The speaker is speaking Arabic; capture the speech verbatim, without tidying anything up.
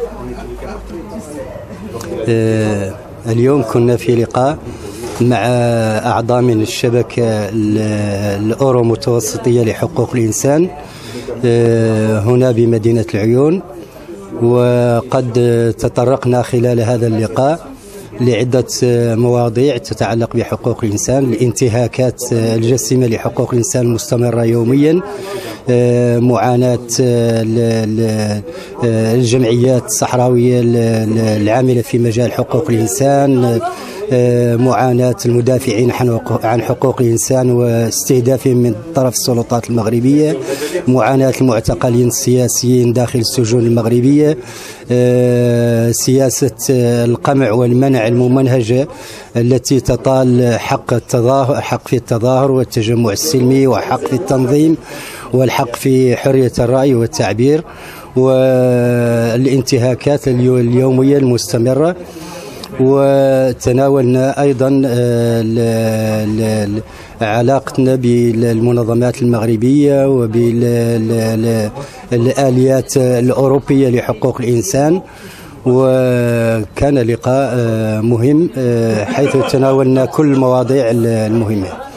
اليوم كنا في لقاء مع أعضاء من الشبكة الأورو متوسطية لحقوق الإنسان هنا بمدينة العيون، وقد تطرقنا خلال هذا اللقاء لعدة مواضيع تتعلق بحقوق الإنسان. الانتهاكات الجسيمة لحقوق الإنسان المستمرة يوميا، معاناة الجمعيات الصحراوية العاملة في مجال حقوق الإنسان، معاناة المدافعين عن حقوق الإنسان واستهدافهم من طرف السلطات المغربية، معاناة المعتقلين السياسيين داخل السجون المغربية، سياسة القمع والمنع الممنهجة التي تطال حق التظاهر، حق في التظاهر والتجمع السلمي، وحق في التنظيم، والحق في حرية الرأي والتعبير، والانتهاكات اليومية المستمرة. وتناولنا أيضا علاقتنا بالمنظمات المغربية وبالآليات الأوروبية لحقوق الإنسان، وكان لقاء مهم حيث تناولنا كل المواضيع المهمة.